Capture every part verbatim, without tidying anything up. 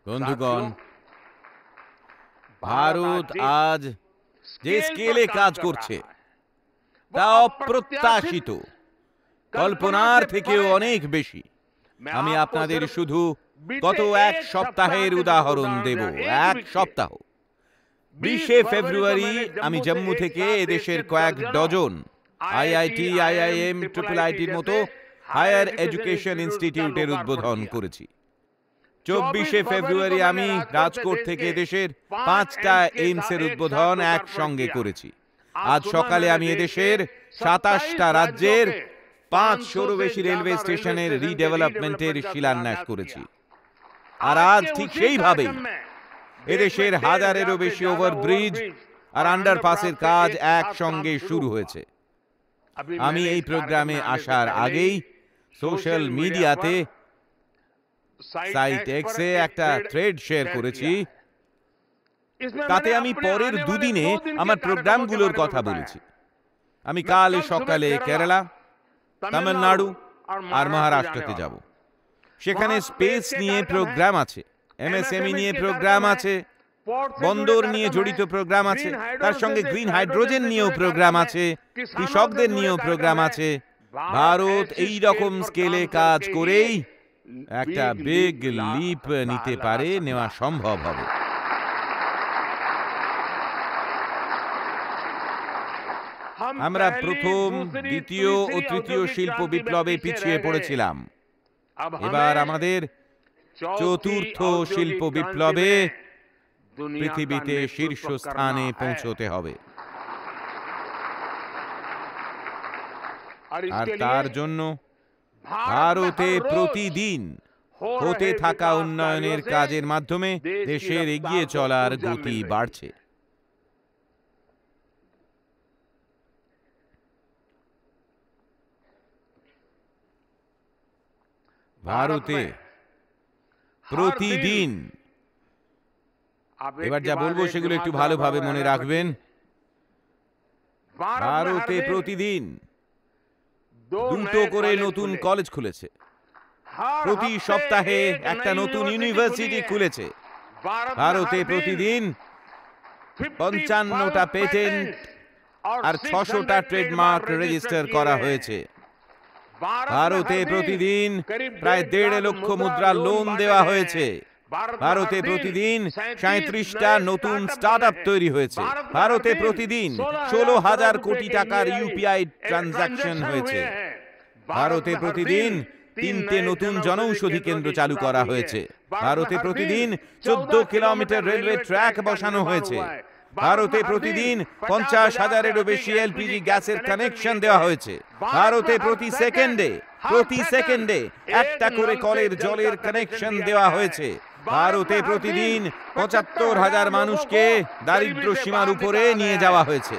বন্ধুগণ, ভারত আজ যে স্কেলে কাজ করছে তা অপ্রত্যাশিত, কল্পনার থেকেও অনেক বেশি। আমি আপনাদের শুধু গত এক সপ্তাহের উদাহরণ দেব। এক সপ্তাহ বিশে ফেব্রুয়ারি আমি জম্মু থেকে এদেশের কয়েক ডজন আইআইটি, আইআইএম, ট্রিপল আইটির মতো হায়ার এডুকেশন ইনস্টিটিউটের উদ্বোধন করেছি। চব্বিশে ফেব্রুয়ারি আমি রাজকোট থেকে দেশের পাঁচটা এইমসের উদ্বোধন একসঙ্গে করেছি। আজ সকালে আমি এদেশের সাতাশটা রাজ্যের পাঁচশোরও বেশি রেলওয়ে স্টেশনের রিডেভেলপমেন্টের শিলান্যাস করেছি। আর আজ ঠিক সেইভাবেই এদেশের হাজারেরও বেশি ওভারব্রিজ আর আন্ডারপাসের কাজ একসঙ্গে শুরু হয়েছে। আমি এই প্রোগ্রামে আসার আগেই সোশ্যাল মিডিয়াতে সাইট এক্সে একটা থ্রেড শেয়ার করেছি। তাতে আমি পরের দুদিনে আমার প্রোগ্রামগুলোর কথা বলেছি। আমি কাল সকালে কেরালা, তামিলনাড়ু আর মহারাষ্ট্রতে যাব। সেখানে স্পেস নিয়ে প্রোগ্রাম আছে, এমএসএমই নিয়ে প্রোগ্রাম আছে, বন্দর নিয়ে জড়িত প্রোগ্রাম আছে, তার সঙ্গে গ্রিন হাইড্রোজেন নিয়েও প্রোগ্রাম আছে, কৃষকদের নিয়েও প্রোগ্রাম আছে। ভারত এই রকম স্কেলে কাজ করেই একটা বিগ লিপ নিতে পারে, নেওয়া সম্ভব হবে। আমরা প্রথম, দ্বিতীয় ও তৃতীয় শিল্প বিপ্লবে পিছিয়ে পড়েছিলাম। এবার আমাদের চতুর্থ শিল্প বিপ্লবে পৃথিবীতে শীর্ষস্থানে পৌঁছতে হবে। আর তার জন্য ভারতে প্রতিদিন হতে থাকা উন্নয়নের কাজের মাধ্যমে দেশের এগিয়ে চলার গতি বাড়ছে। ভারতে প্রতিদিন, এবার যা বলবো সেগুলো একটু ভালোভাবে মনে রাখবেন, ভারতে প্রতিদিন দুটো করে নতুন কলেজ খুলেছে, প্রতি সপ্তাহে একটা নতুন ইউনিভার্সিটি খুলেছে। ভারতে প্রতিদিন পঞ্চান্নটা পেটেন্ট আর ছশোটা ট্রেডমার্ক রেজিস্টার করা হয়েছে। ভারতে প্রতিদিন প্রায় দেড় লক্ষ মুদ্রা লোন দেওয়া হয়েছে। ভারতে প্রতিদিন সাঁত্রিশটা নতুন স্টার্ট আপ তৈরি হয়েছে। ভারতে প্রতিদিন ষোলো হাজার কোটি টাকার ইউপিআই ট্রানজাকশন হয়েছে। ভারতে প্রতিদিন তিনটে নতুন জনঔষধি কেন্দ্র চালু করা হয়েছে। ভারতে প্রতিদিন চোদ্দ কিলোমিটার রেলওয়ে ট্র্যাক বসানো হয়েছে। ভারতে প্রতিদিন পঞ্চাশ হাজারেরও বেশি এলপিজি গ্যাসের কানেকশন দেওয়া হয়েছে। ভারতে প্রতি সেকেন্ডে প্রতি সেকেন্ডে একটা করে কলের জলের কানেকশন দেওয়া হয়েছে। ভারতে প্রতিদিন পঁচাত্তর হাজার মানুষকে দারিদ্র সীমার উপরে নিয়ে যাওয়া হয়েছে।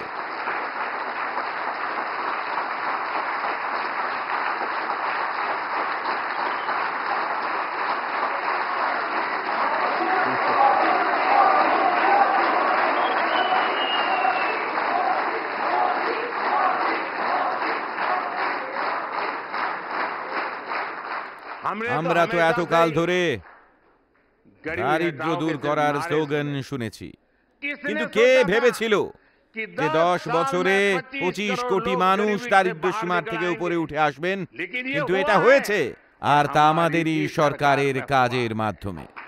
আমরা তো এতকাল ধরে দারিদ্র্য দূর করার স্লোগান শুনেছি, কিন্তু কে ভেবেছিল যে দশ বছরে পঁচিশ কোটি মানুষ দারিদ্র সীমার থেকে উপরে উঠে আসবেন? কিন্তু এটা হয়েছে, আর তা আমাদেরই সরকারের কাজের মাধ্যমে।